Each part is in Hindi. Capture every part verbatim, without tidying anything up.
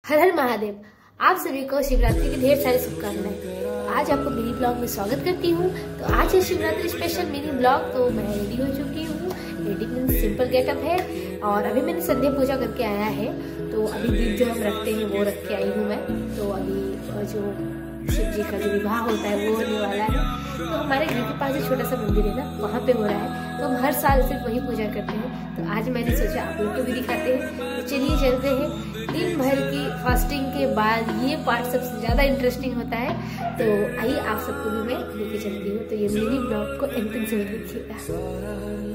हर हर महादेव। आप सभी को शिवरात्रि की ढेर सारी शुभकामनाएं। आज आपको मिनी ब्लॉग में स्वागत करती हूँ। तो आज है शिवरात्रि स्पेशल मिनी ब्लॉग। तो मैं रेडी हो चुकी हूँ। रेडी मीन सिंपल गेटअप है और अभी मैंने संध्या पूजा करके आया है। तो अभी दीप जो हम रखते हैं वो रख के आई हूँ मैं। तो अभी जो शिव जी का जो विवाह होता है वो होने वाला है। तो हमारे घर के पास जो छोटा सा मंदिर है ना, वहाँ पे हो रहा है। तो हम हर साल सिर्फ वही पूजा करते हैं। तो आज मैंने सोचा आप लोग को भी दिखाते हैं। तो चलिए चलते हैं। दिन भर की फास्टिंग के बाद ये पार्ट सबसे ज़्यादा इंटरेस्टिंग होता है। तो आइए आप सबको भी मैं लेके चलती हूँ। तो ये मिनी ब्लॉग को एंडिंग से देखिएगा।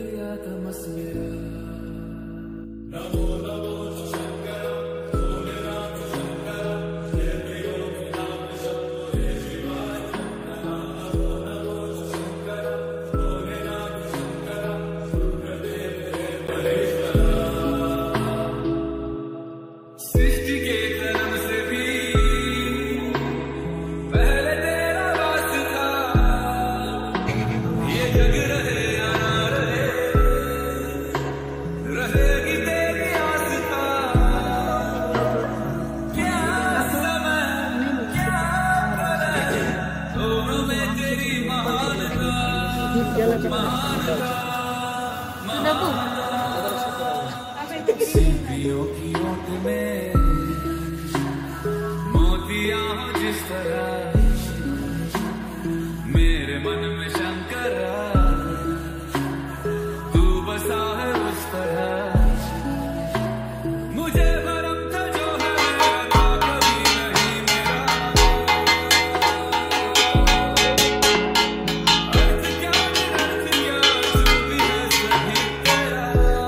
मोतियां जिस तरह मेरे मन में शंकर तू बसा है उस तरह। मुझे भरम था जो है मेरा कभी नहीं मेरा। अर्थ क्या अर्थ क्या जो भी है सभी तेरा।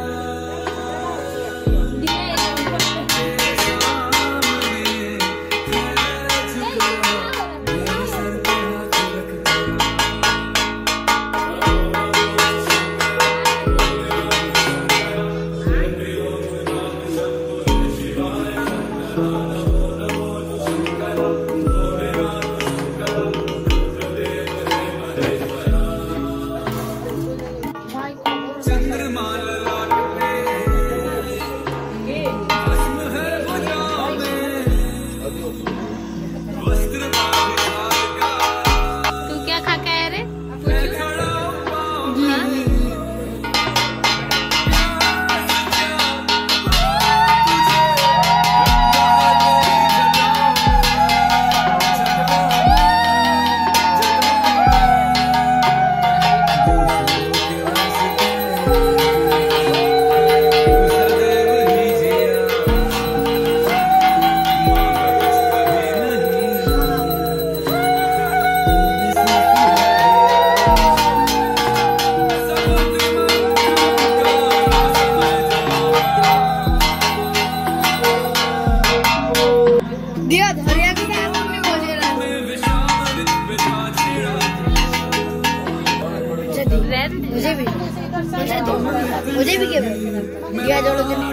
मुझे भी मुझे भी क्या दिया जोड़ो।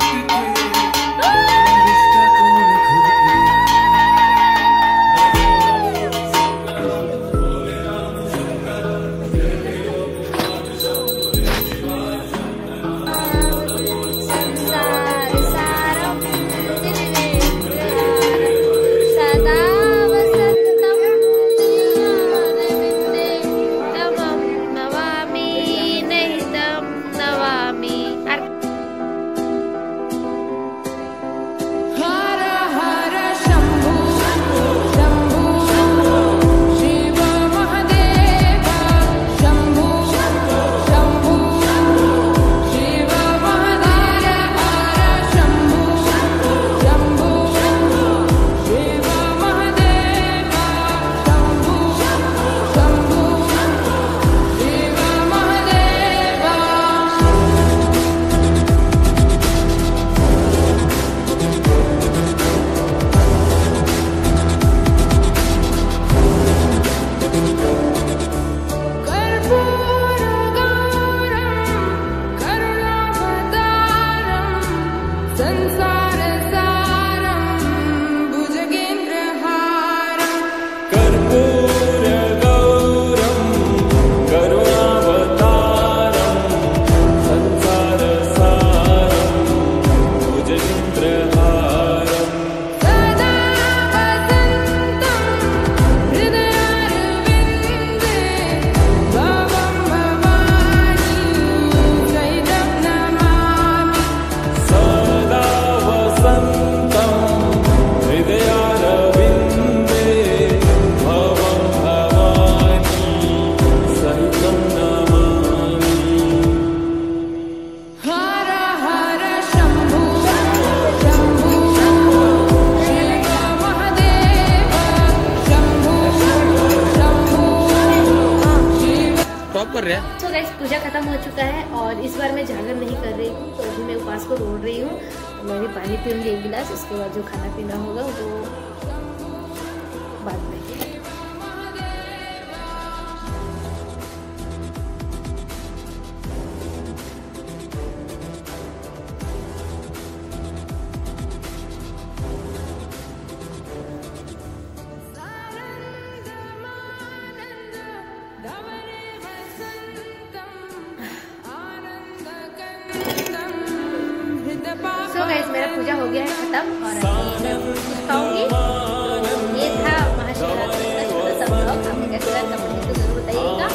कर रहे हैं। तो गाइस पूजा खत्म हो चुका है और इस बार मैं जागर नहीं कर रही हूँ, तो अभी मैं उपवास को तोड़ रही हूँ। तो मैं भी पानी पीऊँगी एक गिलास, उसके बाद जो खाना पीना होगा वो बाद में। सो गाइस मेरा पूजा हो गया है खत्म और अभी मैं कुछ खाऊंगी। तो ये था महाशिवरात्रि का छोटा सा ब्लॉग। आपको कैसा लगा कमेंट में जरूर बताइएगा।